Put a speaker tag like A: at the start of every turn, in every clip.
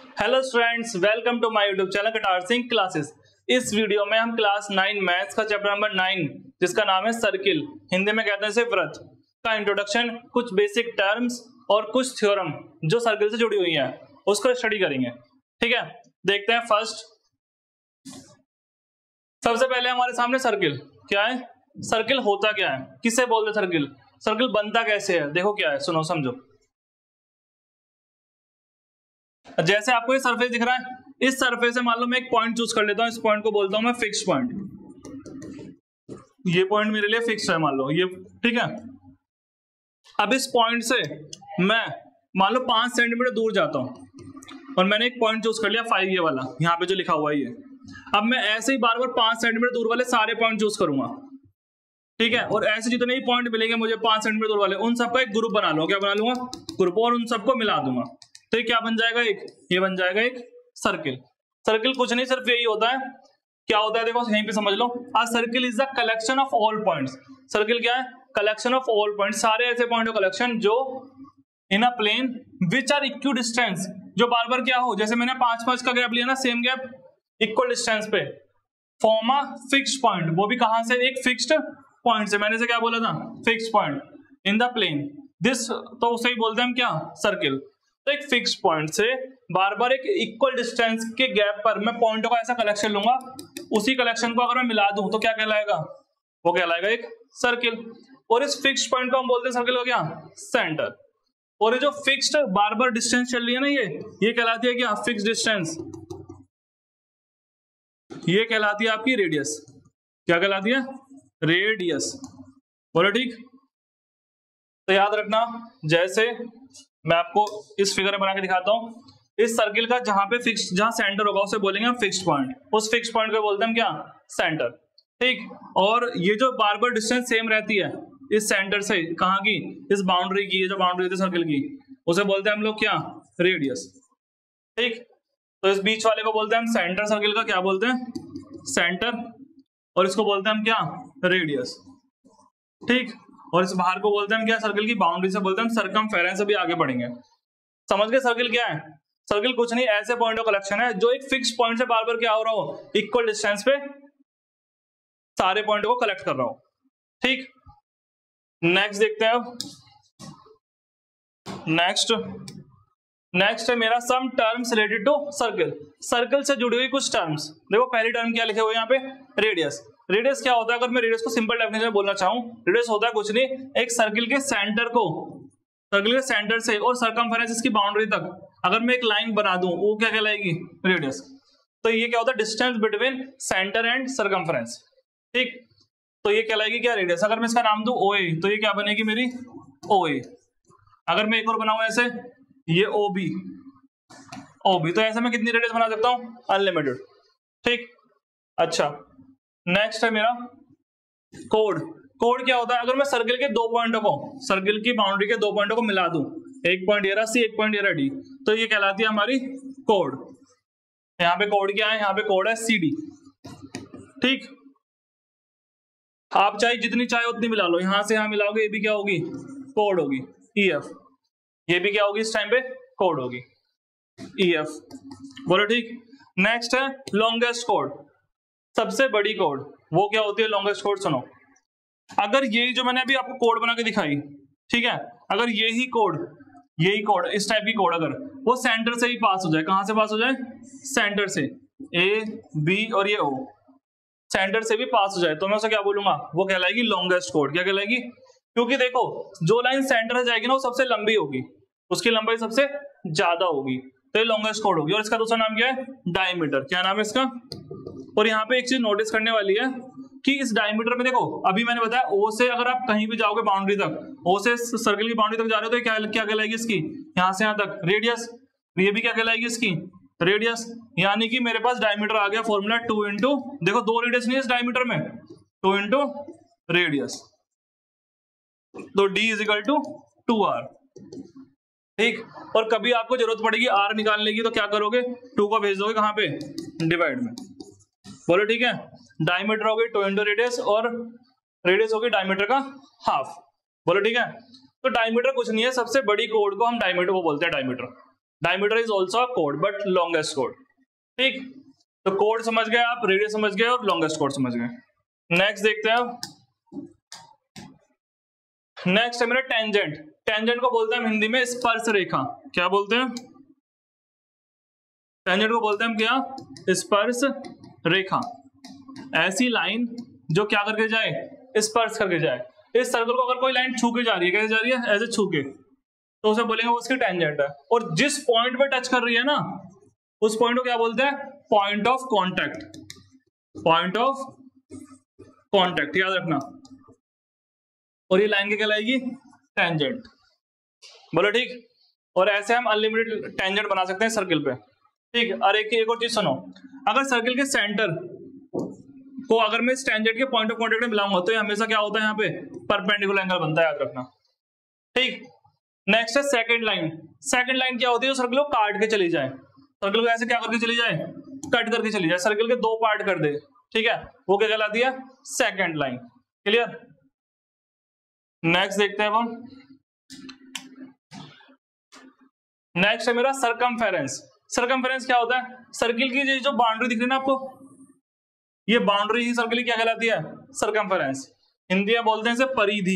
A: Hello students, welcome to my YouTube channel Katar Singh classes. इस video में हम क्लास 9 मैथ्स का चैप्टर नंबर 9 जिसका नाम है सर्किल, हिंदी में कहते हैं इसे वृत्त, का इंट्रोडक्शन, कुछ बेसिक टर्म्स और कुछ थ्योरम जो सर्किल से जुड़ी हुई हैं उसको स्टडी करेंगे। ठीक है, देखते हैं। फर्स्ट सबसे पहले हमारे सामने सर्किल क्या है, सर्किल होता क्या है, किसे बोलते सर्किल, सर्किल बनता कैसे है। देखो क्या है, सुनो समझो। जैसे आपको ये सरफेस दिख रहा है, इस सरफेस से मान लो मैं एक पॉइंट चूज कर लेता हूं, इस पॉइंट को बोलता हूं मैं फिक्स पॉइंट। ये पॉइंट मेरे लिए फिक्स है, मान लो ये, ठीक है। अब इस पॉइंट से मैं मान लो 5 सेंटीमीटर दूर जाता हूं और मैंने एक पॉइंट चूज कर लिया 5, ये वाला यहाँ पे जो लिखा हुआ है ये। अब मैं ऐसे ही बार बार 5 सेंटीमीटर दूर वाले सारे पॉइंट चूज करूंगा, ठीक है। और ऐसे जितने भी पॉइंट मिलेंगे मुझे 5 सेंटीमीटर दूर वाले, उन सबका एक ग्रुप बना लूंगा। क्या बना लूंगा? ग्रुप, और उन सबको मिला दूंगा। तो ये क्या बन जाएगा, एक ये बन जाएगा एक सर्किल। सर्किल कुछ नहीं, सिर्फ यही होता है। क्या होता है देखो यहीं पे समझ लो। A circle is the collection of all points. Circle क्या है? कलेक्शन ऑफ ऑल पॉइंट्स, सारे ऐसे पॉइंट का कलेक्शन जो in a plane which are equal distance, जो बार बार क्या हो, जैसे मैंने 5-5 का गैप लिया ना, सेम गैप इक्वल डिस्टेंस पे, फॉर्म अ फिक्स्ड पॉइंट। वो भी कहां से? एक फिक्स्ड पॉइंट से। मैंने से क्या बोला था? Fixed point in the plane this, तो उसे ही बोलते हैं हम क्या? सर्किल। तो एक फिक्स पॉइंट से बार बार एक इक्वल डिस्टेंस के गैप पर मैं पॉइंटों का ऐसा कलेक्शन लूंगा, उसी कलेक्शन को अगर मैं मिला दूं तो क्या कहलाएगा? वो कहलाएगा एक सर्किल। और इस फिक्स पॉइंट को हम बोलते हैं सर्किल का क्या? सेंटर। और ये जो फिक्स्ड बार बार डिस्टेंस चल रही है ना, ये कहलाती है क्या? Fix distance. ये कहलाती है आपकी रेडियस। क्या कहलाती है? रेडियस। बोलो ठीक। तो याद रखना, जैसे मैं आपको इस फिगर में बना के दिखाता हूं, इस सर्किल का जहां पे फिक्स, जहां सेंटर होगा उसे बोलेंगे हम फिक्स्ड पॉइंट। उस फिक्स पॉइंट को बोलते हैं हम क्या? सेंटर। ठीक। और ये जो बार बार डिस्टेंस सेम रहती है इस सेंटर से, कहां की? इस बाउंड्री की, ये जो बाउंड्री होती है सर्किल की, उसे बोलते हैं हम लोग क्या? रेडियस। ठीक। तो इस बीच वाले को बोलते हैं हम सेंटर, सर्किल का क्या बोलते हैं? सेंटर। और इसको बोलते हैं हम क्या? रेडियस। ठीक। और इस बाहर को बोलते हैं हम क्या? सर्किल की बाउंड्री से बोलते हैं हम सरकमफेरेंस। अभी आगे बढ़ेंगे। समझ गए सर्किल क्या है? सर्किल कुछ नहीं, ऐसे पॉइंट का कलेक्शन है जो एक फिक्स पॉइंट से बार बार क्या हो रहा हो, इक्वल डिस्टेंस पे सारे पॉइंट को कलेक्ट कर रहा हो। ठीक। नेक्स्ट देखते हैं अब। नेक्स्ट है मेरा some terms related to circle. Circle से जुड़ी हुई कुछ टर्म्स। देखो पहली टर्म क्या लिखे हुए यहाँ पे? रेडियस। रेडियस क्या होता है? अगर मैं रेडियस को सिंपल डेफिनेशन में बोलना चाहूं, रेडियस होता है कुछ नहीं, एक सर्किल के सेंटर को, सर्किल के सेंटर से और सरकमफेरेंस इसकी बाउंड्री तक अगर मैं एक लाइन बना दूं, वो क्या कहलाएगी? रेडियस। तो ये क्या होता है? Distance between centre and circumference. ठीक। तो ये कहलाएगी क्या? रेडियस। अगर मैं इसका नाम दूं OA, तो ये क्या बनेगी मेरी? OA। अगर मैं एक और बनाऊं ऐसे, ये OB, तो ऐसे मैं कितनी रेडियस बना सकता हूं? अनलिमिटेड। ठीक। अच्छा, नेक्स्ट है मेरा कोड। कोड क्या होता है? अगर मैं सर्किल के दो पॉइंटों को, सर्किल की बाउंड्री के दो पॉइंटों को मिला दूं, एक पॉइंट ये रहा C, एक पॉइंट ये रहा D, तो ये कहलाती है हमारी कोड। यहाँ पे कोड क्या है? यहाँ पे कोड है CD। ठीक। आप चाहे जितनी चाहे उतनी मिला लो, यहां से यहां मिलाओगे, ये भी क्या होगी? कोड होगी, EF। ये भी क्या होगी? इस टाइम पे कोड होगी, EF। बोलो ठीक। नेक्स्ट है लॉन्गेस्ट कोड, सबसे बड़ी कोड। वो क्या होती है लॉन्गेस्ट कोड? सुनो, अगर यही जो मैंने अभी आपको कोड बना के दिखाई, ठीक है, अगर यही कोड इस टाइप की कोड अगर वो सेंटर से ही पास हो जाए, कहां से पास हो जाए? सेंटर से, A, B और ये O, सेंटर से भी पास हो जाए, तो मैं उसे क्या बोलूंगा? वो कहलाएगी लॉन्गेस्ट कोड। क्या कहलाएगी? क्योंकि देखो जो लाइन सेंटर से जाएगी ना, वो सबसे लंबी होगी, उसकी लंबाई सबसे ज्यादा होगी, तो ये लॉन्गेस्ट कोड होगी। और इसका दूसरा नाम क्या है? डायमीटर। क्या नाम है इसका? और यहाँ पे एक चीज नोटिस करने वाली है कि इस डायमीटर में देखो, अभी मैंने बताया O से अगर आप कहीं भी जाओगे बाउंड्री तक, O से सर्किल की बाउंड्री तक जा रहे हो, तो क्या कहलाएगी इसकी? यहाँ से यहाँ तक रेडियस। ये भी क्या कहलाएगी इसकी? रेडियस। यानी कि मेरे पास डायमीटर आ गया फॉर्मूला 2 इंटू, देखो 2 रेडियस नहीं है इस डायमीटर में, 2 इंटू रेडियस, तो D is equal to 2R। ठीक। और कभी आपको जरूरत पड़ेगी R निकालने की, तो क्या करोगे? 2 को भेज दोगे कहां पे? डिवाइड में। बोलो ठीक है। डायमीटर होगी 2 इंटू रेडियस, और रेडियस होगी डायमीटर का हाफ। बोलो ठीक है। तो डायमीटर कुछ नहीं है, सबसे बड़ी कोड को हम डायमीटर को बोलते हैं, diameter. Diameter is also a code but longest code. ठीक, तो कोड समझ गए आप, रेडियस समझ गए और लॉन्गेस्ट कोड समझ गए। नेक्स्ट देखते हैं आप, नेक्स्ट है मेरा टेंजेंट। टेंजेंट को बोलते हैं हम हिंदी में स्पर्श रेखा। क्या बोलते हैं? टेंजेंट को बोलते हैं हम क्या? स्पर्श रेखा। ऐसी लाइन जो क्या करके जाए? स्पर्श करके जाए। इस सर्कल को अगर कोई लाइन छू के जा रही है, कैसे जा रही है? ऐसे छू के, तो उसे बोलेंगे वो उसकी टेंजेंट है। और जिस पॉइंट पे टच कर रही है ना, उस पॉइंट को क्या बोलते हैं? Point of contact. Point of contact याद रखना। और ये लाइन क्या कहलाएगी? टेंजेंट। बोलो ठीक। और ऐसे हम अनलिमिटेड टेंजेंट बना सकते हैं सर्किल पे। ठीक, और एक और चीज सुनो, अगर सर्किल के सेंटर को अगर मैं इस टेंजेंट के पॉइंट ऑफ कॉन्टैक्ट में मिलाऊंगा तो ये हमेशा क्या होता है? यहाँ पे परपेंडिकुलर एंगल बनता है, याद रखना। ठीक, नेक्स्ट है सेकंड लाइन। सेकंड लाइन क्या होती है? सर्कल को काट के चली जाए। सर्कल को ऐसे क्या करके चली जाए? कट करके चली जाए। सर्कल के दो पार्ट कर दे, ठीक है, वो क्या कहलाती है? Second line. क्लियर? नेक्स्ट देखते हैं हम। नेक्स्ट है मेरा सर्कमफेरेंस। सर्कमफेरेंस क्या होता है? सर्किल की जो बाउंड्री दिख रही है ना आपको, ये बाउंड्री ही सर्किल की क्या कहलाती है? सर्कमफेरेंस। हिंदी में बोलते हैं इसे परिधि।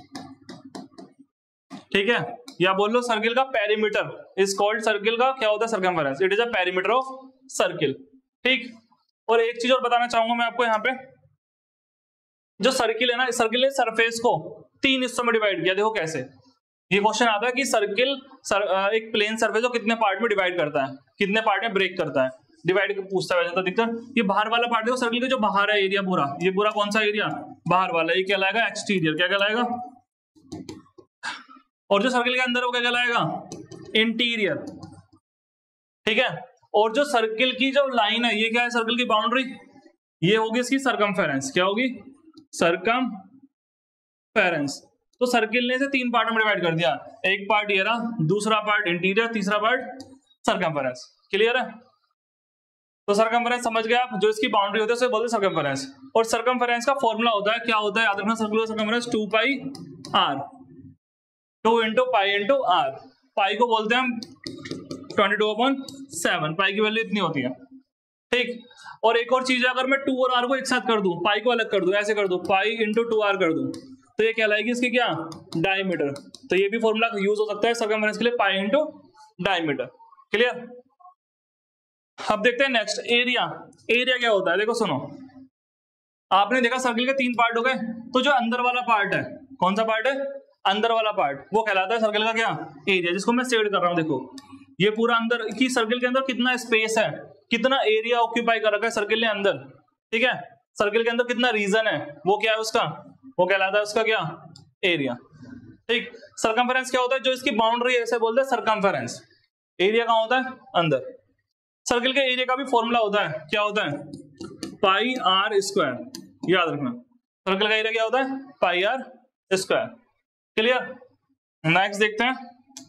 A: ठीक है, या बोल लो सर्किल का पेरीमीटर इज कॉल्ड, सर्किल का क्या होता है? Circumference. It is a perimeter of circle. ठीक, और एक चीज और बताना चाहूंगा मैं आपको, यहाँ पे जो सर्किल है ना, सर्किल ने सरफेस को 3 हिस्सों में डिवाइड किया। देखो कैसे, ये क्वेश्चन आता है कि सर्किल एक प्लेन सरफेस को कितने पार्ट में डिवाइड करता है, कितने पार्ट में ब्रेक करता है, डिवाइड पूछता है। वैसे दिक्कत, ये बाहर वाला पार्ट देखो सर्किल के जो बाहर है एरिया पूरा, ये पूरा कौन सा एरिया? बाहर वाला। ये क्या कहलाएगा? एक्सटीरियर। क्या कहलाएगा? और जो सर्किल के अंदर वो क्या कहलाएगा? इंटीरियर। ठीक है, और जो सर्किल की जो लाइन है, ये क्या है? सर्किल की बाउंड्री, ये होगी इसकी सर्कमफेरेंस। क्या होगी? सर्कमफेरेंस। तो सर्किल ने इसे 3 पार्ट में डिवाइड कर दिया। एक पार्ट ये रहा, दूसरा पार्ट इंटीरियर, तीसरा पार्ट सर्कमफेरेंस। क्लियर है? तो सर्कमफेरेंस समझ गए आप, जो इसकी बाउंड्री होती है उसे बोलते हैं सर्कमफेरेंस। और सर्कमफेरेंस का फॉर्मूला होता है, क्या होता है? याद रखना, circular circumference 2 pi r, 2 into pi into r। Pi को बोलते हैं हम 22/7, पाई की वैल्यू इतनी होती है। ठीक, और एक और चीज है, अगर मैं 2 और r को एक साथ कर दूं, पाई को अलग कर दूं, ऐसे कर दूं, पाई इंटू 2r कर दूं, तो ये कहलाएगी इसकी क्या? डायमीटर। तो ये भी फॉर्मूला यूज हो सकता है सर्कमफेरेंस के लिए, पाई इंटू डायमीटर। क्लियर? अब देखते हैं नेक्स्ट, एरिया। एरिया क्या होता है? देखो सुनो, आपने देखा सर्किल के 3 पार्ट हो गए, तो जो अंदर वाला पार्ट है, कौन सा पार्ट है? अंदर वाला पार्ट, वो कहलाता है सर्किल का क्या? एरिया, जिसको मैं शेड कर रहा हूं। देखो ये पूरा अंदर की सर्किल के अंदर कितना स्पेस है, कितना एरिया ऑक्यूपाई कर रखा है सर्किल ने अंदर। ठीक है, सर्किल के अंदर कितना रीजन है, वो क्या है उसका? वो कहलाता है उसका क्या? एरिया। ठीक, सर्कमफेरेंस क्या होता है? जो इसकी बाउंड्री है, इसे बोलते हैं सर्कमफेरेंस। एरिया कहाँ होता है? अंदर। सर्किल के एरिया का भी फॉर्मूला होता है, क्या होता है? Pi r square. याद रखना, सर्किल का एरिया क्या होता है? Pi r square. Clear? Next देखते हैं।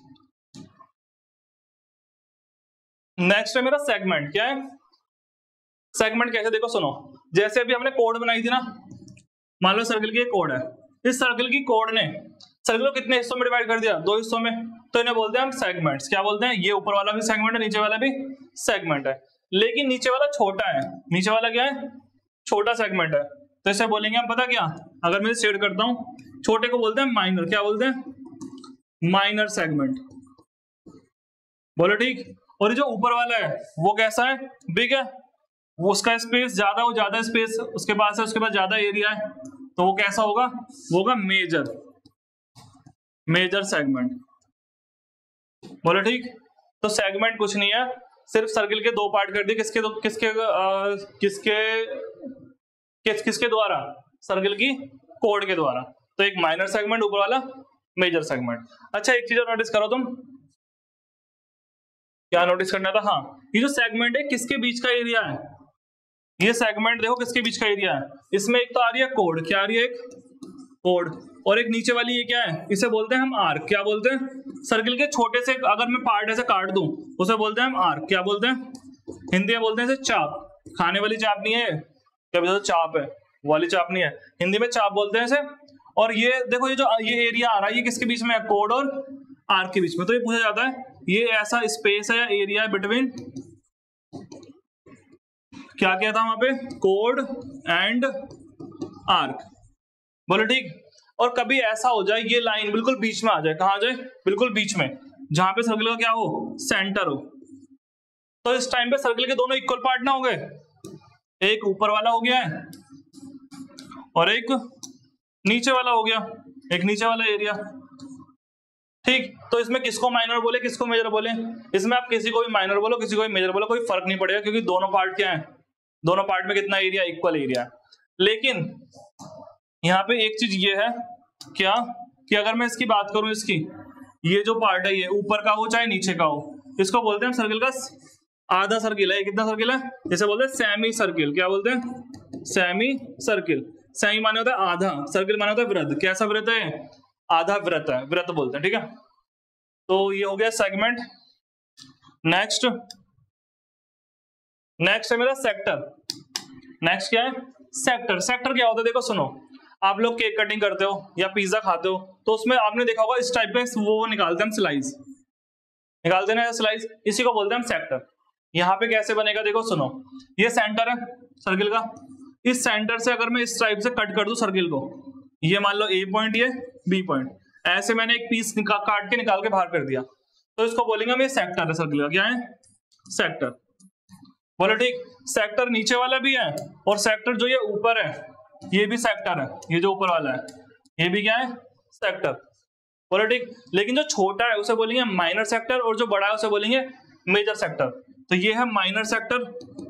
A: नेक्स्ट है मेरा सेगमेंट। क्या है सेगमेंट? कैसे? देखो सुनो, जैसे अभी हमने कोड बनाई थी ना, मान लो सर्किल की एक कोड है, इस सर्किल की कोड ने सर्किल को कितने हिस्सों में डिवाइड कर दिया? 2 हिस्सों में। तो इन्हें बोलते हैं हम सेगमेंट्स। क्या बोलते हैं? ये ऊपर वाला भी सेगमेंट है, नीचे वाला भी सेगमेंट है, लेकिन नीचे वाला छोटा है। नीचे वाला क्या है? छोटा सेगमेंट है। तो इसे बोलेंगे हम, पता क्या, अगर मैं शेड करता हूं, छोटे को बोलते हैं माइनर। क्या बोलते हैं? Minor segment. बोलो ठीक। और जो ऊपर वाला है वो कैसा है? बिग है, वो उसका स्पेस ज्यादा, वो ज्यादा स्पेस उसके पास है, उसके पास ज्यादा एरिया है, तो वो कैसा होगा? वो होगा मेजर, मेजर सेगमेंट। बोलो ठीक। तो सेगमेंट कुछ नहीं है, सिर्फ सर्किल के 2 पार्ट कर दिए। किसके किसके द्वारा? सर्किल की कोड के द्वारा। तो एक माइनर सेगमेंट, ऊपर वाला मेजर सेगमेंट। अच्छा, एक चीज और नोटिस करो तुम, क्या नोटिस करना था? हाँ, ये जो सेगमेंट है किसके बीच का एरिया है? ये सेगमेंट देखो किसके बीच का एरिया है। इसमें एक तो आ रही है कोड, क्या आ रही है? एक कोड। और एक नीचे वाली ये क्या है? इसे बोलते हैं हम आर्क। क्या बोलते हैं? सर्किल के छोटे से अगर मैं पार्ट ऐसे काट दूं, उसे बोलते हैं हम आर्क। क्या बोलते हैं? हिंदी में बोलते हैं इसे चाप। खाने वाली चाप नहीं है, क्या बोलते? चाप है, वाली चाप नहीं है, हिंदी में चाप बोलते हैं इसे। और ये देखो, ये जो ये एरिया आ रहा है, ये किसके बीच में है? कोड और आर्क के बीच में। तो ये पूछा जाता है ये ऐसा स्पेस है या एरिया है बिटवीन, क्या क्या था वहां पे, कोड एंड आर्क, बोलो ठीक। और कभी ऐसा हो जाए ये लाइन बिल्कुल बीच में आ जाए, कहां आ जाए, बिल्कुल बीच में, जहां पे सर्कल का क्या हो, सेंटर हो, तो इस टाइम पे सर्कल के दोनों इक्वल पार्ट ना हो गए, एक ऊपर वाला हो गया है और एक नीचे वाला हो गया, एक नीचे वाला एरिया, ठीक। तो इसमें किसको माइनर बोले, किसको मेजर बोले, इसमें आप किसी को भी माइनर बोलो, किसी को भी मेजर बोलो, कोई फर्क नहीं पड़ेगा, क्योंकि दोनों पार्ट क्या है, दोनों पार्ट में कितना एरिया, इक्वल एरिया। लेकिन यहाँ पे एक चीज ये है क्या, कि अगर मैं इसकी बात करूं, इसकी ये जो पार्ट है, ये ऊपर का हो चाहे नीचे का हो, इसको बोलते हैं सर्कल का आधा सर्किल है। कितना सर्किल है, इसे बोलते हैं सेमी सर्किल। क्या बोलते हैं, सेमी सर्किल। सेमी माने होता है आधा, सर्किल माने होता है वृत्त। कैसा वृत्त है, आधा वृत्त है, वृत्त बोलते हैं, ठीक है। तो ये हो गया सेगमेंट। नेक्स्ट है मेरा सेक्टर। नेक्स्ट क्या है, सेक्टर। सेक्टर क्या होता है, देखो सुनो, आप लोग केक कटिंग करते हो या पिज्जा खाते हो, तो उसमें आपने देखा होगा इस टाइप का वो निकालते हैं हम, स्लाइस निकालते हैं, स्लाइस, इसी को बोलते हैं हम सेक्टर। यहाँ पे कैसे बनेगा, देखो सुनो, ये सेंटर है सर्किल का, इस सेंटर से अगर मैं इस टाइप से कट कर दूं सर्किल को, ये मान लो ए पॉइंट, ये बी पॉइंट, ऐसे मैंने एक पीस काट के निकाल के बाहर कर दिया, तो इसको बोलेंगे हम ये सेक्टर है सर्किल का। क्या है, सेक्टर, बोलो ठीक। सेक्टर नीचे वाला भी है और सेक्टर जो ये ऊपर है ये भी सेक्टर है, ये जो ऊपर वाला है ये भी क्या है, सेक्टर, बोलो ठीक। लेकिन जो छोटा है उसे बोलेंगे माइनर सेक्टर और जो बड़ा है उसे बोलेंगे मेजर सेक्टर। तो ये है माइनर सेक्टर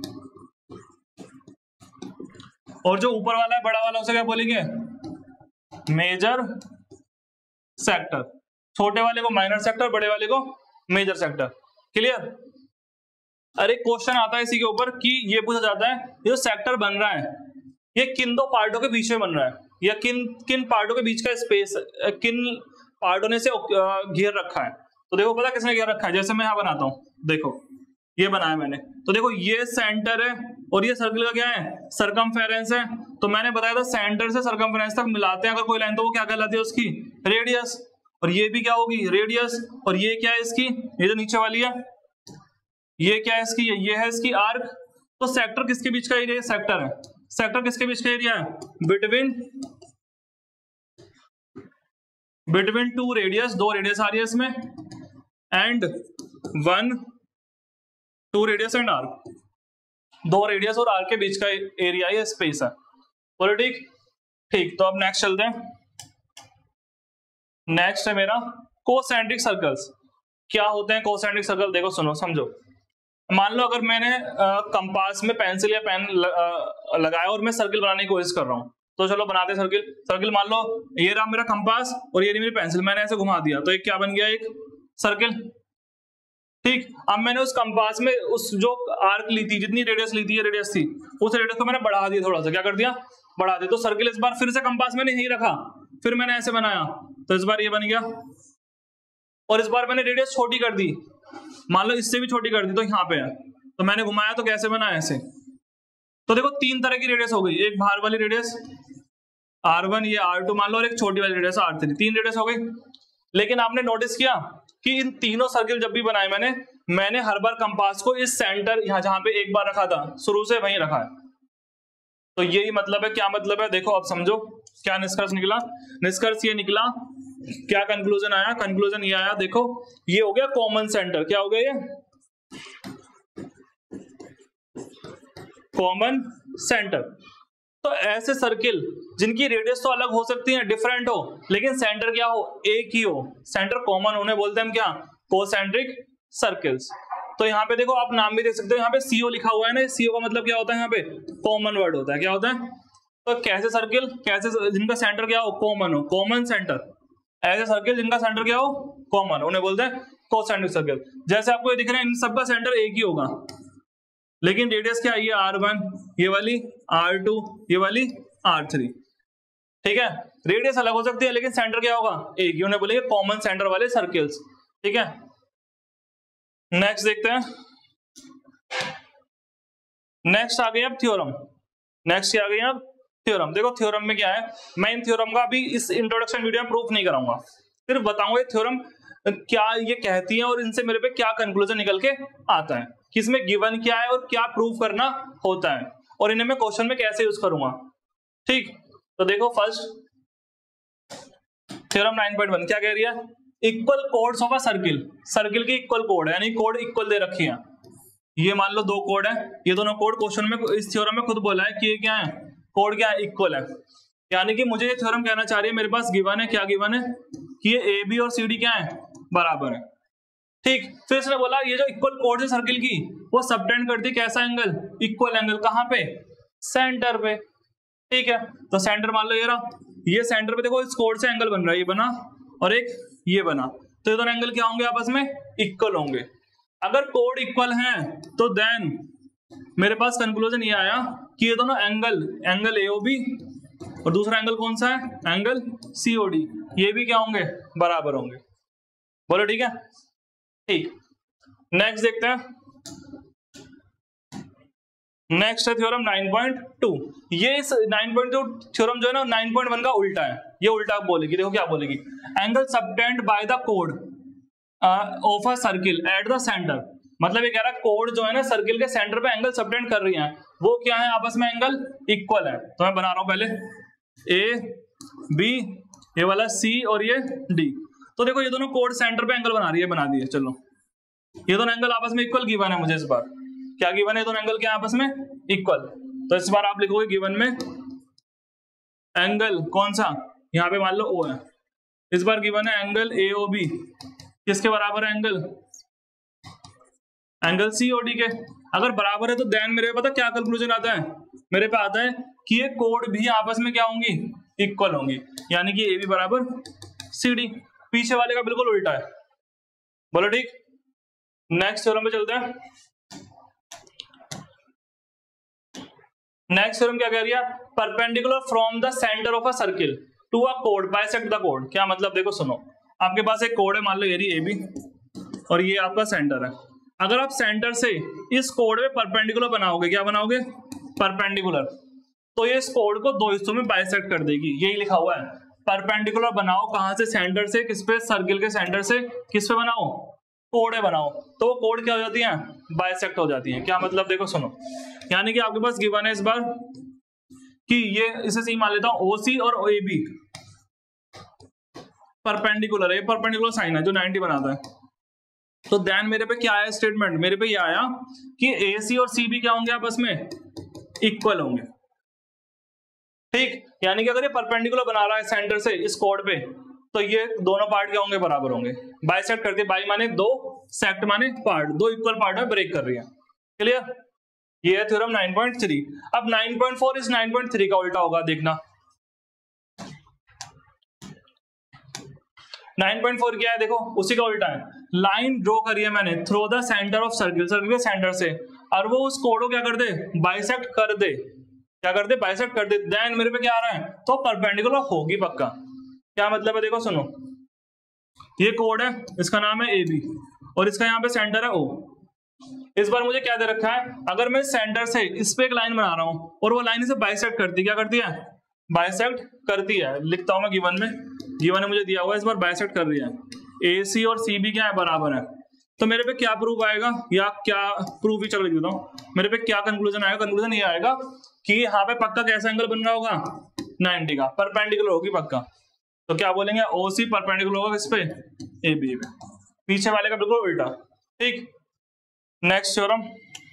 A: और जो ऊपर वाला है बड़ा वाला उसे क्या बोलेंगे, मेजर सेक्टर। छोटे वाले को माइनर सेक्टर, बड़े वाले को मेजर सेक्टर। क्लियर। अरे क्वेश्चन आता है इसी के ऊपर कि ये पूछा जाता है ये जो सेक्टर बन रहा है ये किन दो पार्टों के बीच में बन रहा है, या किन किन पार्टों के बीच का स्पेस, किन पार्टों ने से घेर रखा है। तो देखो पता किसने घेर रखा है, जैसे मैं यहाँ बनाता हूँ, देखो ये बनाया मैंने, तो देखो ये सेंटर है और ये सर्किल का क्या है, सरकमफेरेंस है। तो मैंने बताया था सेंटर से सरकमफेरेंस तक मिलाते हैं अगर कोई लाइन, तो वो क्या कहलाती है, उसकी रेडियस। और ये भी क्या होगी, रेडियस। और ये क्या है इसकी, ये जो नीचे वाली है ये क्या है इसकी, ये है इसकी आर्क। तो सेक्टर किसके बीच का एरिया, सेक्टर है, सेक्टर किसके बीच का एरिया है, बिटवीन टू रेडियस, दो रेडियस आ रही है इसमें, and one, two radius and arc, दो रेडियस और आर्क के बीच का एरिया ये स्पेस है। बोलो ठीक। ठीक, तो अब नेक्स्ट चलते हैं। नेक्स्ट है मेरा कोसेंट्रिक सर्कल्स। क्या होते हैं कोसेंट्रिक सर्कल, देखो सुनो समझो। मान लो अगर मैंने कंपास में पेंसिल या पेन लगाया और मैं सर्किल बनाने की कोशिश कर रहा हूं, तो चलो बनाते हैं सर्किल। सर्किल मान लो ये रहा मेरा कंपास और ये रही मेरी पेंसिल, मैंने ऐसे घुमा दिया तो एक क्या बन गया, एक सर्किल। ठीक, अब मैंने उस कंपास में उस जो आर्क ली थी, जितनी रेडियस ली थी, ये रेडियस थी, उस रेडियस को मैंने बढ़ा दिया थोड़ा सा, क्या कर दिया, बढ़ा दिया। तो सर्किल इस बार फिर से कंपास मैंने यही रखा, फिर मैंने ऐसे बनाया तो इस बार ये बन गया। और इस बार मैंने रेडियस छोटी कर दी, मान लो इससे भी छोटी कर दी, तो यहाँ पे है, तो मैंने घुमाया तो कैसे बना, ऐसे। तो देखो तीन तरह की रेडियस हो गई, एक बाहर वाली रेडियस R1, ये R2 मान लो, और एक छोटी वाली रेडियस R3, तीन रेडियस हो गई। लेकिन आपने नोटिस किया कि इन तीनों सर्किल जब भी बनाए मैंने हर बार कंपास को इस सेंटर यहाँ जहां पे एक बार रखा था, शुरू से वहीं रखा है। तो यही मतलब है। क्या मतलब है, देखो अब समझो क्या निष्कर्ष निकला। निष्कर्ष ये निकला, क्या कंक्लूजन आया, कंक्लूजन ये आया, देखो ये हो गया कॉमन सेंटर। क्या हो गया ये, कॉमन सेंटर। तो ऐसे सर्किल जिनकी रेडियस तो अलग हो सकती है, डिफरेंट हो, लेकिन सेंटर क्या हो, एक ही हो, सेंटर कॉमन होने बोलते हैं हम क्या, कोसेंट्रिक सर्किल्स। तो यहाँ पे देखो आप नाम भी देख सकते हो, यहाँ पे CO लिखा हुआ है ना, CO का मतलब क्या होता है, यहाँ पे कॉमन वर्ड होता है। क्या होता है, तो कैसे सर्किल, कैसे जिनका सेंटर क्या हो, कॉमन हो, कॉमन सेंटर। ऐसे सर्किल जिनका सेंटर क्या हो, कॉमन, उन्हें बोलते हैं कोसेंट्रिक सर्किल। जैसे आपको ये दिख रहा है इन सबका सेंटर एक ही होगा, लेकिन रेडियस क्या है, ये R1, ये वाली R2, ये वाली R3। ठीक है, रेडियस अलग हो सकती है लेकिन सेंटर क्या होगा, एक ही, उन्हें बोलेंगे कॉमन सेंटर वाले सर्किल्स। ठीक है, नेक्स्ट देखते हैं। नेक्स्ट आ गई अब थ्योरम। नेक्स्ट क्या आ गई अब, थ्योरम। देखो थ्योरम में क्या है, मैं इन थ्योरम का अभी इस इंट्रोडक्शन वीडियो में प्रूफ नहीं कराऊंगा, सिर्फ बताऊंगा ये थ्योरम क्या ये कहती है और इनसे मेरे पे क्या कंक्लूजन निकल के आता है कि इसमें गिवन क्या है और क्या प्रूव करना होता है और इन्हें मैं क्वेश्चन में कैसे यूज करूंगा। ठीक, तो देखो फर्स्ट थ्योरम 9.1 क्या कह रही है, equal chords of a circle, circle की इक्वल कोड है, यानी कोड इक्वल दे रखी है। ये मान लो दो कोड है, ये दोनों कोड क्वेश्चन में इस थ्योरम में खुद बोला है कि ये क्या है, कोड क्या है, इक्वल है। यानी कि मुझे ये थ्योरम कहना चाह रही है मेरे पास गिवन है, क्या गिवन है कि ये ए बी और सी डी क्या है, बराबर है। ठीक, फिर इसने बोला ये जो इक्वल कोड है सर्किल की वो सबटेंड करती है कैसा एंगल, इक्वल एंगल, कहां पे, सेंटर पे। ठीक है, तो सेंटर मान लो ये रहा, ये सेंटर पे देखो इस कोड से एंगल बन रहा है, ये बना और एक ये बना, तो ये दोनों एंगल क्या होंगे, आपस में इक्वल होंगे। अगर कोड इक्वल हैं तो देन मेरे पास कंक्लूजन ये आया कि ये दोनों एंगल एओबी और दूसरा एंगल कौन सा है, एंगल सीओडी, ये भी क्या होंगे, बराबर होंगे। बोलो ठीक है। ठीक, नेक्स्ट देखते हैं, नेक्स्ट है थ्योरम 9.2। ये इस 9.2 थ्योरम जो है ना 9.1 का उल्टा है, ये उल्टा बोलेगी, देखो क्या बोलेगी, एंगल सबटेंड बाय द कोड of a circle at the centre. मतलब ये कह रहा है कोड जो है ना सर्किल के सेंटर पे एंगल सबटेंड कर रही है, वो क्या है, आपस में एंगल इक्वल है। तो मैं बना रहा हूं पहले ए बी, ये वाला सी और ये डी। तो देखो ये दोनों कोड सेंटर पे एंगल बना रही है, बना दिए। चलो ये दोनों एंगल आपस में इक्वल गिवन है, मुझे इस बार क्या गिवन है, दोनों एंगल क्या आपस में इक्वल। तो इस बार आप लिखोगे गिवन में एंगल कौन सा, यहाँ पे मान लो ओ है, इस बार गिवन है एंगल एओबी किसके बराबर है, एंगल सीओडी के। अगर बराबर है तो देन मेरे पता क्या कंक्लूजन आता है, मेरे पे आता है कि ये कोड भी आपस में क्या होंगी, इक्वल होंगी, यानी कि ए बी बराबर सी डी। पीछे वाले का बिल्कुल उल्टा है। बोलो ठीक, नेक्स्ट थ्योरम पे चलते हैं। नेक्स्ट थ्योरम क्या कह रही है, perpendicular from the centre of a circle to a code bisect the code. क्या मतलब, देखो सुनो, आपके पास एक कोड है, मान लो ये ए बी और ये आपका सेंटर है। अगर आप सेंटर से इस कोड में परपेंडिकुलर बनाओगे, क्या बनाओगे, परपेंडिकुलर, तो ये इस कोड को दो हिस्सों में बाइसेक्ट कर देगी। यही लिखा हुआ है, परपेंडिकुलर बनाओ, कहां से, सेंटर से, किस पे, सर्किल के सेंटर से किस पे बनाओ, कोड है बनाओ, तो वो कोड क्या हो जाती है, बाइसेक्ट हो जाती है। क्या मतलब, देखो सुनो, यानी कि आपके पास गिवन है इस बार कि ये इसे सी मान लेता हूं, ओसी और ए बी परपेंडिकुलर है, परपेंडिकुलर साइन है जो 90 बनाता है। तो देन मेरे पे क्या आया स्टेटमेंट, मेरे पे ये आया कि ए सी और सी बी क्या होंगे, आपस में इक्वल होंगे। ठीक, यानी कि अगर ये परपेंडिकुलर बना रहा है सेंटर से इस कोड पे, तो ये दोनों पार्ट क्या होंगे, बराबर होंगे। बाइसेक्ट करती है, बाई माने दो, सेक्ट माने पार्ट, दो इक्वल पार्ट में ब्रेक कर रही है। क्लियर, ये है थ्योरम 9.3। अब 9.4 इस 9.3 का उल्टा होगा, देखना 9.4 क्या है, देखो उसी का उल्टा है। लाइन ड्रॉ करी है मैंने through the centre of circle, circle के सेंटर से, और वो उस कोड को क्या कर दे, बाइसेक्ट कर दे, क्या कर दे, बाइसेक्ट कर दे। देन मेरे पे क्या आ रहा है, तो परपेंडिकुलर होगी पक्का। क्या मतलब है, देखो सुनो, ये कोड है, इसका नाम है ए बी और इसका यहाँ पे सेंटर है ओ। इस बार मुझे क्या दे रखा है, अगर मैं सेंटर से इस पे एक लाइन बना रहा हूं और वो लाइन इसे बाइसेक्ट करती, क्या करती है, बाइसेक्ट करती है। लिखता हूं मैं गिवन में, गिवन ने मुझे दिया हुआ है, इस बार बाइसेक्ट कर रही है। ए सी और सी बी क्या है, बराबर है। तो मेरे पे क्या प्रूफ आएगा, या क्या प्रूफ ही चलो लिख देता हूं, मेरे पे क्या कंक्लूजन आएगा, कंक्लूजन ये आएगा कि यहाँ पे पक्का कैसा एंगल बन रहा होगा, 90 का, परपेंडिकुलर होगी पक्का। तो क्या बोलेंगे, ओ सी परपेंडिकुलर होगा किस पे, ए बी पे, पीछे वाले का बिल्कुल उल्टा। ठीक, नेक्स्ट थ्योरम,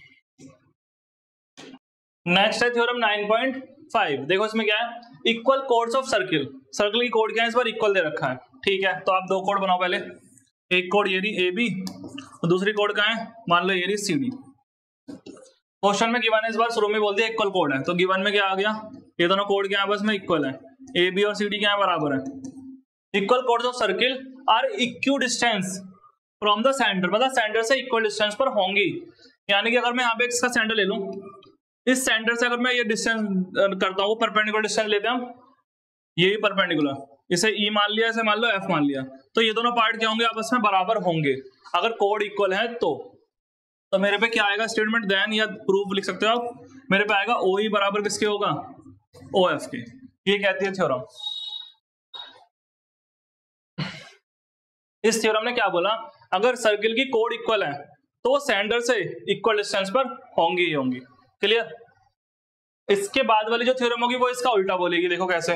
A: नेक्स्ट है थ्योरम 9.5। देखो इसमें क्या है, equal chords of circle, circle की कोड क्या है, इस बार इक्वल दे रखा है। ठीक है, तो आप दो कोड बनाओ पहले, एक कोड ये रही ए बी और दूसरी कोड कहाँ है, मान लो ये रही सी डी। क्वेश्चन में गिवन है, इस बार शुरू में बोल दिया इक्वल कोड है, तो गिवन में क्या आ गया, ये दोनों कोड क्या है, आपस में इक्वल है, ए बी और सी डी क्या है, बराबर है। Equal chords of circle are equal distance from the centre, मतलब सेंटर से इक्वल डिस्टेंस पर होंगी। यानी कि अगर मैं यहाँ पे इसका सेंटर ले लूं, इस सेंटर से अगर मैं ये डिस्टेंस करता हूँ, परपेंडिकुलर डिस्टेंस लेते हैं हम, यही परपेंडिकुलर, इसे ई मान लिया, इसे मान लो एफ मान लिया, तो ये दोनों पार्ट क्या होंगे, आपस में बराबर होंगे अगर कोड इक्वल है तो मेरे पे क्या आएगा स्टेटमेंट, देन या प्रूफ लिख सकते हो आप, मेरे पे आएगा ओ ई बराबर किसके होगा, ओ एफ के। ये कहती है थ्योरम। इस थ्योरम ने क्या बोला, अगर सर्किल की कोड इक्वल है तो वो सेंटर से इक्वल डिस्टेंस पर होंगी ही होंगी। क्लियर। इसके बाद वाली जो थ्योरम होगी वो इसका उल्टा बोलेगी। देखो कैसे,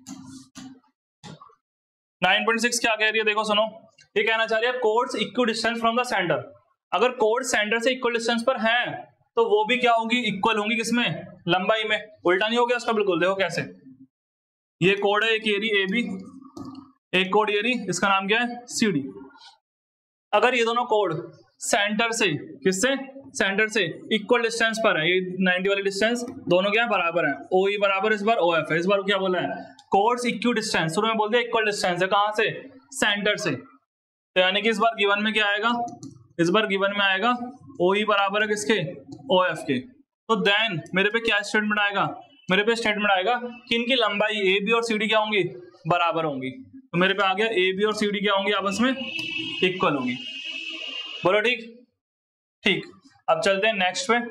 A: 9.6 क्या कह रही है, देखो सुनो। ये कहना चाह रही है chords equal distance from the centre. अगर कोड सेंटर से इक्वल डिस्टेंस पर है तो वो भी क्या होगी, इक्वल होंगी किसमें, लंबाई में। उल्टा नहीं हो गया उसका बिल्कुल। देखो कैसे, ये कोड है एक ये ए बी, एक कोड ये रही, इसका नाम क्या है सी डी। अगर ये दोनों कोड सेंटर से, किससे, सेंटर से इक्वल डिस्टेंस पर है, ये 90 वाली डिस्टेंस दोनों क्या बराबर है, ओ ई बराबर इस बार ओ एफ है। इस बार क्या बोला है, कोड्स इक्वल डिस्टेंस, शुरू में बोलते हैं इक्वल डिस्टेंस है, कहां से, सेंटर से। तो यानी कि इस बार गिवन में क्या आएगा, इस बार गिवन में आएगा ओ ई बराबर है किसके, ओ एफ के। तो देन मेरे पे क्या स्टेटमेंट आएगा, मेरे पे स्टेटमेंट आएगा कि इनकी लंबाई ए बी और सी डी क्या होंगी, बराबर होंगी। तो मेरे पे आ गया ए बी और सी डी क्या होंगी, आपस में इक्वल होंगी। बोलो ठीक। ठीक, अब चलते हैं नेक्स्ट पे।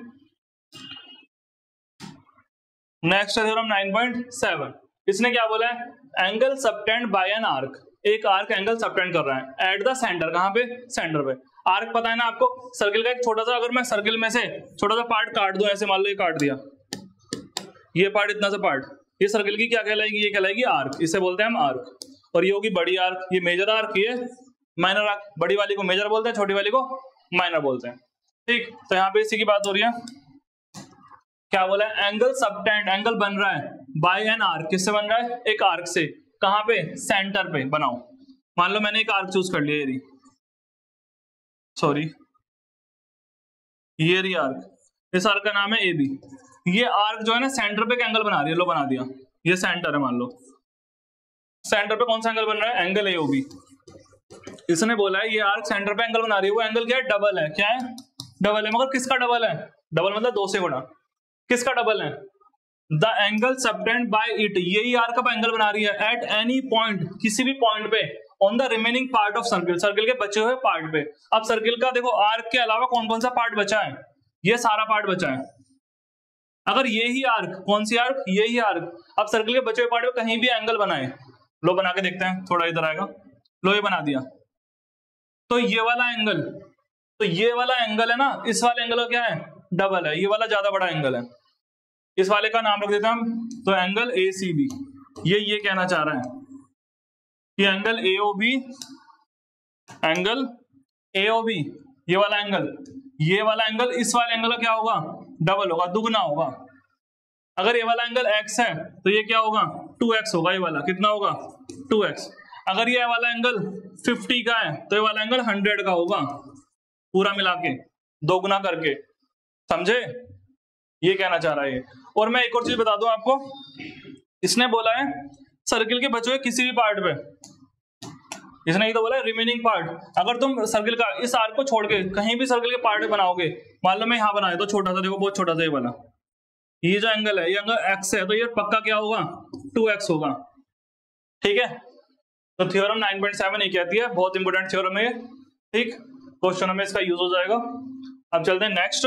A: नेक्स्ट है थ्योरम 9.7। इसने क्या बोला है, angle subtended by an arc. एक आर्क एंगल सबटेंड कर रहा है एट द सेंटर, कहां पे, सेंटर पे। आर्क पता है ना आपको, सर्किल का एक छोटा सा, अगर मैं सर्किल में से छोटा सा पार्ट काट दूं, ऐसे मान लो ये काट दिया, ये पार्ट, इतना सा पार्ट, ये सर्किल की क्या कहलाएगी, ये कहलाएगी आर्क। इसे बोलते हैं हम आर्क। और ये होगी बड़ी आर्क, ये मेजर आर्क, ये माइनर आर्क। बड़ी वाली को मेजर बोलते हैं, छोटी वाली को माइनर बोलते हैं। ठीक, तो यहाँ पे इसी की बात हो रही है। क्या बोला है, एंगल सबटेंड, एंगल बन रहा है बाय एन आर्क। किससे बन रहा है, एक आर्क से। कहां पे, सेंटर पे। बनाओ, मान लो मैंने एक आर्क चूज कर लिया, ये रही, सॉरी ये रही आर्क, इस आर्क का नाम है ए बी। ये आर्क जो है ना सेंटर पे एक एंगल बना रही है, लो बना दिया, ये सेंटर है, मान लो सेंटर पे कौन सा एंगल बन रहा है, एंगल ए ओ बी। इसने बोला है ये आर्क सेंटर पे एंगल बना रही है, वो एंगल क्या है, डबल है। क्या है, डबल है। मगर किसका डबल है, डबल मतलब दो से गुणा। किसका डबल है, the angle subtended by it. यही आर्क का एंगल बना रही है एट एनी पॉइंट, किसी भी पॉइंट पे, on the remaining part of circle, circle के बचे हुए पार्ट पे। अब सर्किल का देखो, आर्क के अलावा कौन कौन सा पार्ट बचा है, ये सारा पार्ट बचा है। अगर यही आर्क, कौन सी आर्क, यही आर्क, अब सर्किल के बचे हुए पार्ट पे कहीं भी एंगल बनाए, लो बना के देखते हैं, थोड़ा इधर आएगा, लो ये बना दिया, तो ये वाला एंगल, तो ये वाला एंगल है ना, इस वाले एंगल का क्या है, डबल है। ये वाला ज्यादा बड़ा एंगल है, इस वाले का नाम रख देते हैं हम, तो एंगल ए सी बी। ये कहना चाह रहा है कि angle A O B, angle A O B, ये वाला एंगल, ये वाला एंगल इस वाले एंगल का क्या होगा, डबल होगा, दुगना होगा। अगर ये वाला एंगल x है तो ये क्या होगा, 2x होगा। ये वाला कितना होगा, 2x। अगर ये वाला एंगल 50 का है तो ये वाला एंगल 100 का होगा, पूरा मिला के दोगुना करके। समझे, ये कहना चाह रहा है ये। और मैं एक और चीज बता दूं आपको, इसने बोला है सर्किल के बचे हुए किसी भी पार्ट पे, इसने ये तो बोला है रिमेनिंग पार्ट। अगर तुम सर्किल का इस आर्क को छोड़ के कहीं भी सर्किल के पार्ट बनाओगे, मान लो मैं यहाँ बनाया तो छोटा सा, देखो बहुत छोटा सा ये वाला, ये जो एंगल है, ये एंगल x है, तो ये पक्का क्या होगा, 2x होगा। ठीक है, तो थ्योरम 9.7 ये कहती है, बहुत इंपोर्टेंट थ्योरम है ये। ठीक, क्वेश्चन में इसका यूज हो जाएगा। अब चलते हैं नेक्स्ट।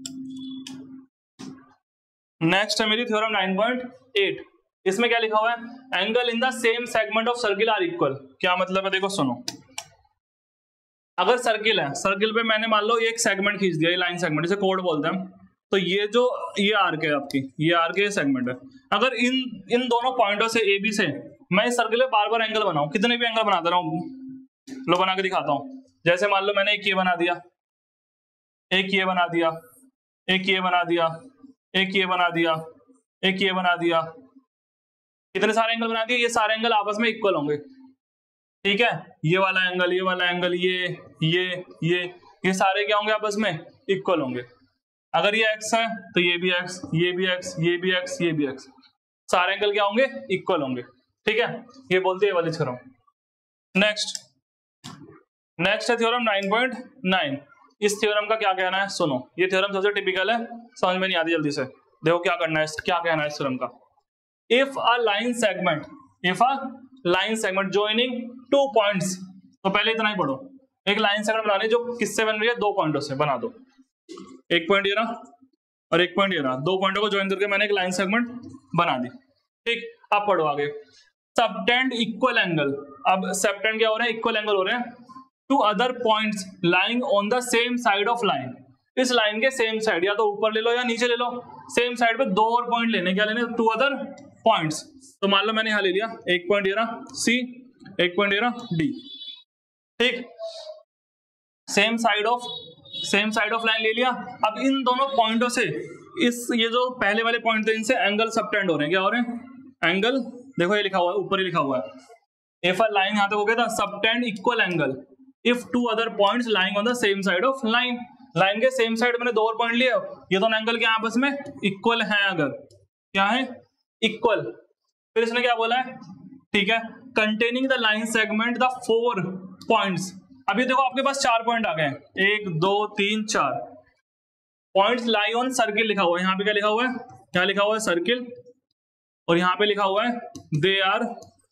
A: नेक्स्ट है मेरी थ्योरम 9.8। इसमें क्या लिखा हुआ है, angle in the same segment of circle are equal. क्या मतलब है, देखो सुनो, अगर सर्किल है, सर्किल पे मैंने मान लो एक सेगमेंट खींच दिया, ये लाइन सेगमेंट, इसे कोड बोलते हैं हम। तो ये जो ये आर्क है आपकी, ये आर्क ये सेगमेंट है। अगर इन दोनों पॉइंटों से ए बी से मैं इस सर्किल में बार बार एंगल बनाऊं, कितने भी एंगल बनाता रहूं, लो बना के दिखाता हूं। जैसे मान लो मैंने एक ये बना दिया, एक ये बना दिया, एक ये बना दिया, एक ये बना दिया, एक ये बना दिया, कितने सारे एंगल बना दिए, ये सारे एंगल आपस में इक्वल होंगे। ठीक है, ये वाला एंगल, ये वाला एंगल, ये सारे क्या होंगे, आपस में इक्वल होंगे। अगर ये x है तो ये भी x, ये भी x, ये भी x, ये भी x, सारे एंगल क्या होंगे, इक्वल होंगे। ठीक है, ये बोलते हैं वाली थ्योरम। नेक्स्ट है थ्योरम 9.9। इस थ्योरम का क्या कहना है, सुनो। ये थ्योरम सबसे टिपिकल है, समझ में नहीं आती जल्दी से। देखो क्या करना है, क्या कहना है इस थ्योरम का। If a line segment joining 2 points, तो पहले इतना ही पढ़ो, एक लाइन सेगमेंट बनानी जो किससे बन रही है, 2 पॉइंटों से। बना दो, एक पॉइंट ये रहा और एक पॉइंट ये रहा, 2 पॉइंटों को ज्वाइन करके मैंने एक लाइन सेगमेंट बना दी। ठीक, अब पढ़ो आगे। Subtend equal angle. अब सबटेंड क्या हो रहे हैं, इक्वल एंगल हो रहे हैं। Two other points lying on the same side of line, इस लाइन के सेम साइड, या तो ऊपर ले लो या नीचे ले लो, सेम साइड पे दो और पॉइंट लेने, क्या लेने, टू अदर पॉइंट्स। तो मान लो मैंने यहां ले लिया एक पॉइंट ये रहा सी, एक पॉइंट ये रहा डी, ठीक, सेम साइड ऑफ लाइन ले लिया। अब इन दोनों पॉइंटों से इस ये जो पहले वाले पॉइंट थे इनसे एंगल सबटेंड हो रहे हैं, क्या हो रहे हैं, एंगल, देखो ये लिखा हुआ है, ऊपर ही लिखा हुआ है, इफ अ लाइन, यहां तक हो गया था, subtend equal angle if two other points lying on the same side of line, line के सेम साइड मैंने दो और पॉइंट लिए, ये दोनों एंगल क्या आपस में इक्वल हैं, अगर क्या है इक्वल, फिर इसने क्या बोला है, ठीक है, containing the line segment the 4 points. अभी देखो आपके पास 4 पॉइंट आ गए, 1 2 3 4 पॉइंट्स लाई ऑन सर्किल लिखा हुआ है, यहाँ पे क्या लिखा हुआ है, क्या लिखा हुआ है, सर्किल, और यहाँ पे लिखा हुआ है दे आर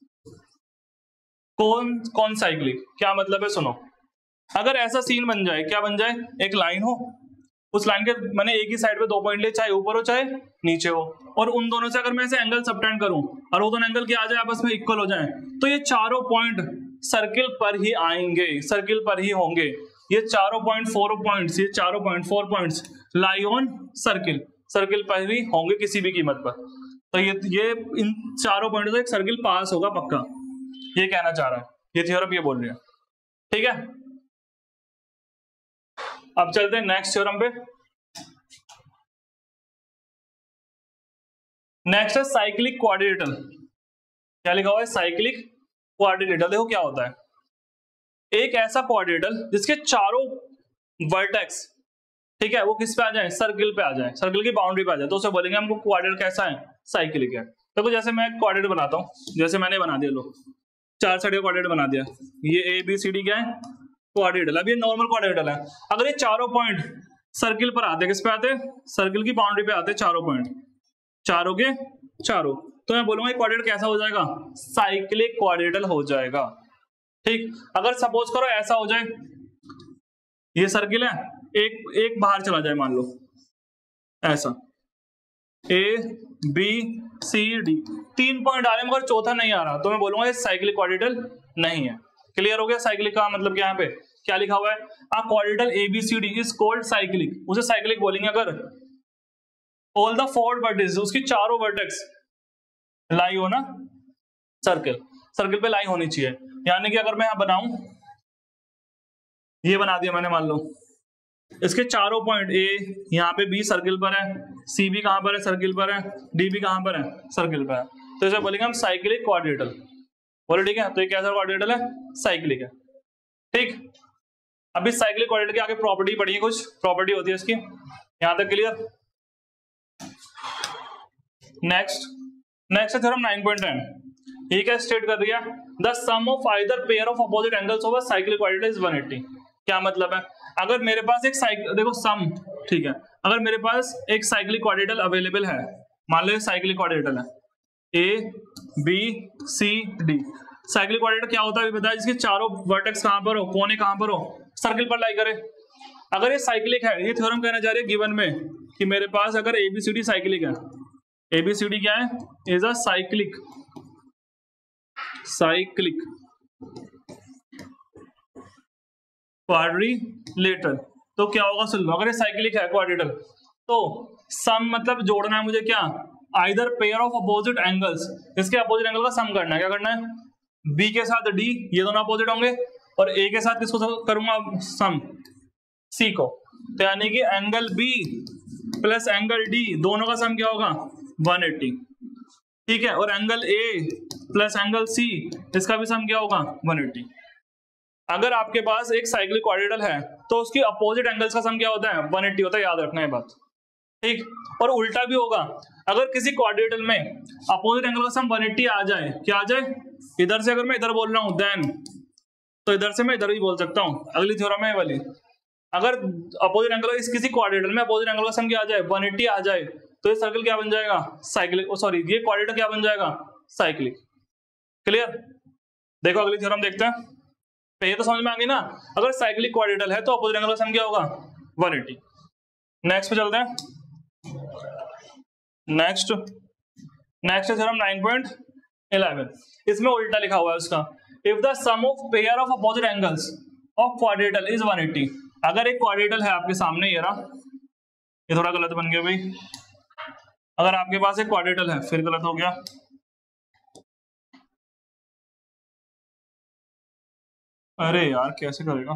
A: कौन साइक्लिक। क्या मतलब है, सुनो, अगर ऐसा सीन बन जाए, क्या बन जाए, एक लाइन हो, उस लाइन के मैंने एक ही साइड पे 2 पॉइंट लिए, चाहे ऊपर हो चाहे नीचे हो, और उन दोनों से अगर मैं ऐसे एंगल सबटेंड करूं और वो दोनों एंगल क्या आ जाए, आपस में इक्वल हो जाए, तो ये चारों पॉइंट सर्किल पर ही आएंगे, सर्किल पर ही होंगे, ये चारों पॉइंट 4 पॉइंट्स, ये चारों point 4 points lie on circle, circle पर ही होंगे किसी भी कीमत पर। तो ये इन चारों पॉइंट से एक सर्किल पास होगा पक्का, ये कहना चाह रहा है, ये थ्योरम ये बोल रही है, ठीक है। अब चलते हैं नेक्स्ट थ्योरम पे। नेक्स्ट है साइक्लिक क्वाड्रिलेटरल, क्या लिखा हुआ है, साइक्लिक क्वाड्रिलेटरल। देखो क्या होता है, एक ऐसा क्वाड्रिलेटरल जिसके चारों वर्टेक्स, ठीक है, वो किस पे आ जाए, सर्किल पे आ जाए, सर्किल की बाउंड्री पे आ जाए, तो उसे बोलेंगे हमको क्वाड्रिलेटरल कैसा है, साइक्लिक है। देखो जैसे मैं क्वाड्रिलेटरल बनाता हूं, जैसे मैंने बना दिया, लो 4 साइड का क्वाड्रिलेटरल बना दिया, ये ABCD क्या है, क्वाड्रिलेटरल। अब ये नॉर्मल क्वाड्रिलेटरल है, अगर ये चारों पॉइंट सर्किल पर आते, किस पे आते, सर्किल की बाउंड्री पे आते, चारों पॉइंट, चारों के चारों, तो मैं बोलूंगा क्वाड्रिलेटरल कैसा हो जाएगा, साइक्लिक क्वाड्रिलेटरल हो जाएगा, ठीक। अगर सपोज करो ऐसा हो जाए, ये सर्किल है, एक बाहर चला जाए, मान लो ऐसा ABCD, 3 पॉइंट आ रहे हैं मगर चौथा नहीं आ रहा, तो मैं बोलूंगा ये साइक्लिक क्वाड्रिलेटरल नहीं है। क्लियर हो गया, साइक्लिक का मतलब क्या, यहाँ पे क्या लिखा हुआ है, a quadrilateral ABCD is called cyclic, उसे साइक्लिक बोलेंगे अगर ऑल द 4 वर्टेक्स, उसकी चारों वर्टेक्स लाई हो ना सर्किल, सर्किल पे लाई होनी चाहिए। यानी कि अगर मैं यहां बनाऊं, ये बना दिया मैंने, मान लो इसके चारों पॉइंट, A यहाँ पे B सर्किल पर है, C भी कहां पर है, सर्किल पर है, D भी कहां पर है, सर्किल पर है, तो इसे बोलेंगे हम साइक्लिक क्वाड्रिलेटरल, बोलो ठीक है। तो ये कैसा क्वाड्रिलेटरल है, साइक्लिक है, ठीक। अभी साइक्लिक क्वाड्रिलेटरल की आगे प्रॉपर्टी पढ़ी है, कुछ प्रॉपर्टी होती है इसकी, यहां तक क्लियर। नेक्स्ट है थ्योरम 9.10, ये क्या स्टेट कर दिया, the sum of either pair of opposite angles of a cyclic quadrilateral is 180। क्या मतलब है, अगर मेरे पास एक देखो सम, ठीक है, अगर मेरे पास एक साइक्लिक क्वाड्रिलेटरल अवेलेबल है, मान लो साइक्लिक क्वाड्रिलेटरल है ABCD, साइक्लिक क्वाड्रिलेटरल क्या होता है अभी बताया, जिसके चारों वर्टेक्स कहां पर हो, कोने कहां पर हो, सर्किल पर लाई करे। अगर ये साइक्लिक है, ये थ्योरम कहना चाह रही है गिवन में कि मेरे पास अगर ABCD साइक्लिक है, ABCD क्या है, इज अ साइक्लिक क्वाड्रिलेटरल, तो क्या होगा सुन लो, अगर ये साइक्लिक है क्वाड्रिलेटरल, तो सम मतलब जोड़ना है मुझे, क्या, either pair of opposite angles, इसके अपोजिट एंगल का सम करना है, क्या करना है, B के साथ D, ये दोनों अपोजिट होंगे, और A के साथ किसको करूंगा, सम C को, तो यानी कि angle B plus angle D दोनों का सम क्या होगा, 180, ठीक है, और angle A plus angle C इसका भी सम क्या होगा, 180। अगर आपके पास एक साइक्लिक क्वाड्रिलेटरल है तो उसकी अपोजिट एंगल्स का सम क्या होता है, 180 होता है, याद रखना है बात, ठीक। और उल्टा भी होगा, अगर किसी क्वाड्रिलेटरल में अपोजिट एंगल का सम 180 आ जाए, क्या आ जाए, इधर से अगर मैं इधर बोल रहा हूं देन, तो इधर से मैं इधर भी बोल सकता हूं, अगली थ्योरम है वाली, अगर अपोजिट एंगल किसी क्वाड्रिलेटरल में अपोजिट एंगल का सम क्या आ जाए, 180 आ जाए, तो ये सर्कल क्या बन जाएगा, साइक्लिक, सॉरी ये क्वाड्रिलेटरल क्या बन जाएगा, साइक्लिक। क्लियर, देखो अगली थ्योरम देखते हैं, ये तो समझ में आ गई ना, अगर साइक्लिक क्वाड्रिलेटरल है तो अपोजिट एंगल का सम क्या होगा, 180। नेक्स्ट पे चलते हैं, नेक्स्ट थ्योरम 9.11, इसमें उल्टा लिखा हुआ है उसका, if the sum of pair of opposite angles of quadrilateral is 180। अगर एक क्वाड्रेटल है आपके सामने, ये रहा, ये थोड़ा गलत बन गया भाई, अगर आपके पास एक क्वाड्रेटल है, फिर गलत हो गया, अरे यार कैसे करेगा,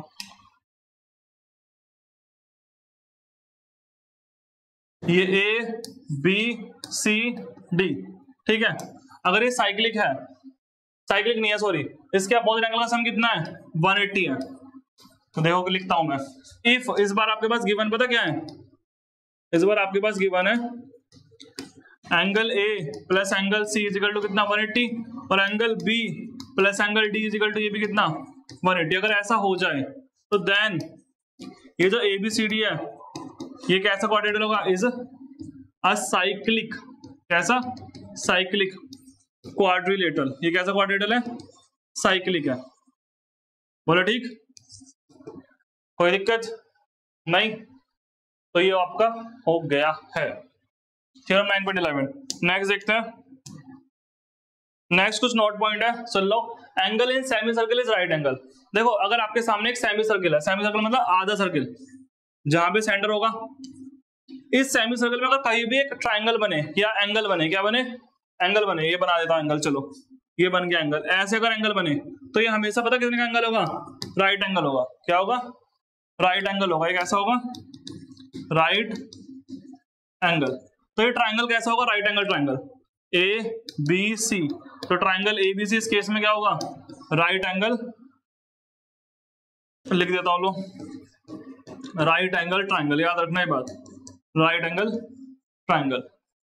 A: ये ए बी सी डी, ठीक है। अगर ये साइक्लिक है, साइक्लिक नहीं है सॉरी, इसके अपोजिट एंगल का सम कितना है, 180 है। तो देखो कि लिखता हूं मैं, इफ इस बार आपके पास गिवन पता क्या है, इस बार आपके पास गिवन है angle A plus angle C is equal to कितना 180, और angle B plus angle D is equal to ये भी कितना 180। अगर ऐसा हो जाए तो देन ये जो ए बी सी डी है ये कैसा क्वाड्रेटल होगा, इज अ साइक्लिक, कैसा साइक्लिक क्वाड्रिलेटरल। ये कैसा क्वाड्रेटल है, साइक्लिक है, बोलो ठीक, कोई दिक्कत नहीं। तो ये आपका हो गया है थ्योरम 9.11। नेक्स्ट देखते हैं, नेक्स्ट कुछ नोट पॉइंट है, सुन लो। Angle in semicircle is right angle. देखो अगर आपके सामने एक सेमी सर्कल है, सेमी सर्कल मतलब आधा सर्कल, जहां पे सेंटर होगा, इस सेमी सर्कल में अगर कहीं भी एक ट्राइंगल बने या एंगल बने, क्या बने, एंगल बने, ये बना देता हूं एंगल, चलो ये बन गया एंगल। ऐसे अगर एंगल बने तो ये हमेशा पता कितने का एंगल होगा, राइट एंगल होगा। क्या होगा, राइट एंगल होगा। ये कैसा होगा, राइट एंगल। तो ये ट्राइंगल कैसा होगा, right angle triangle, A B C. तो ट्राइंगल ए बी सी इस केस में क्या होगा, राइट एंगल, लिख देता हूं लो, राइट एंगल ट्राइंगल, याद रखना ये बात, right angle triangle,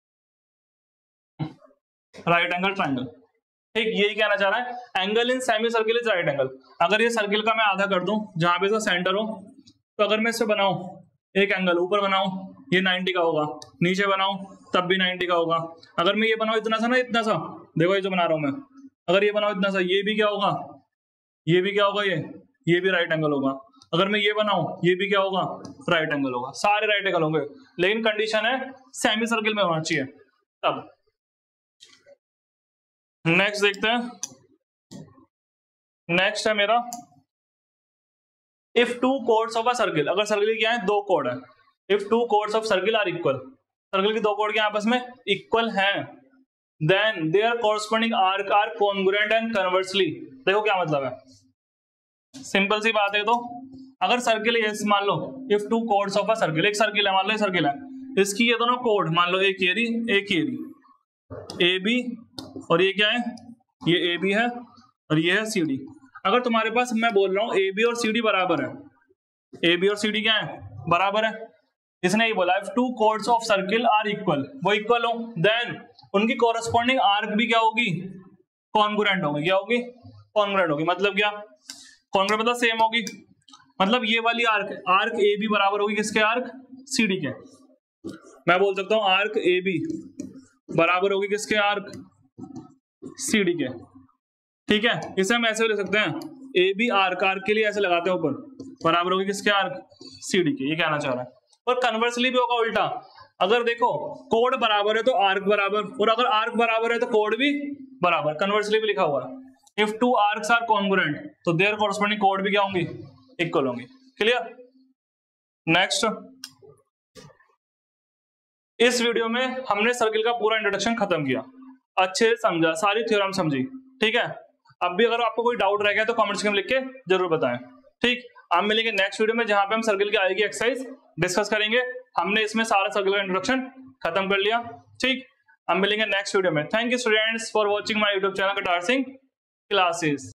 A: right angle triangle, ठीक। यही कहना चाह रहा है, angle in semicircle is right angle. अगर ये सर्किल का मैं आधा कर दूं, जहां पे इसका सेंटर हो, तो अगर मैं इसे बनाऊं एक एंगल, ऊपर बनाऊं ये 90 का होगा, नीचे बनाऊं तब भी 90 का होगा। अगर मैं ये बनाऊं इतना सा ना, इतना सा, देखो ये जो बना रहा हूं मैं, अगर ये बनाऊं इतना सा, ये भी क्या होगा, ये भी क्या होगा, ये भी राइट एंगल होगा। अगर मैं ये बनाऊं ये भी क्या होगा, राइट एंगल होगा। सारे राइट एंगल होंगे, लेकिन कंडीशन है सेमी सर्किल में होना चाहिए तब। नेक्स्ट देखते हैं, नेक्स्ट है मेरा, if two chords of a circle. अगर सर्किल क्या है, दो कोड है, if two chords of circle are equal, circle की दो कोड के आपस में इक्वल हैं, then their corresponding arc are congruent and conversely. देखो क्या मतलब है, सिंपल सी बात है। तो अगर सर्किल है, मान लो if two chords of a circle, एक सर्किल है, मान लो ये सर्किल है, इसकी ये दोनों कोड, मान लो एक ये रही ए बी, और ये क्या है, ये ए बी है, और ये है सी डी। अगर तुम्हारे पास, मैं बोल रहा हूं ए बी और सी डी बराबर है, ए बी और सी डी क्या है, बराबर है, इसने ये बोला if two chords of circle are equal, वो इक्वल हो, देन उनकी कॉरस्पॉन्डिंग आर्क भी क्या होगी, कॉन्ग्रुएंट होगी। क्या होगी, कॉन्ग्रुएंट होगी। मतलब क्या, कॉन्ग्रुएंट मतलब सेम होगी, मतलब ये वाली आर्क, आर्क ए बी बराबर होगी किसके, आर्क सी डी के। मैं बोल सकता हूं आर्क ए बी बराबर होगी किसके, आर्क सी डी के, ठीक है। इसे हम ऐसे भी लिख सकते हैं, ए बी आर्क, आर्क के लिए ऐसे लगाते हैं ऊपर, बराबर होगी किसके, आर्क सी डी के। ये कहना चाह रहा है। और कन्वर्सली भी होगा उल्टा, अगर देखो कोड बराबर है तो आर्क बराबर, और अगर आर्क बराबर है तो कोड भी बराबर। कन्वर्सली भी लिखा हुआ है, if two arcs are congruent तो देयर कॉरस्पॉन्डिंग कोड भी क्या होंगी, इक्वल होंगी। क्लियर। नेक्स्ट, इस वीडियो में हमने सर्किल का पूरा इंट्रोडक्शन खत्म किया, अच्छे से समझा, सारी थ्योरम समझी, ठीक है। अब भी अगर आपको कोई डाउट रह गया तो कमेंट्स में लिख के जरूर बताएं, ठीक। हम मिलेंगे नेक्स्ट वीडियो में, जहां पे हम सर्किल की आएगी एक्सरसाइज डिस्कस करेंगे। हमने इसमें सारा सर्किल का इंट्रोडक्शन खत्म कर लिया, ठीक। हम मिलेंगे नेक्स्ट वीडियो में। Thank you students for watching my YouTube channel Katar Singh classes.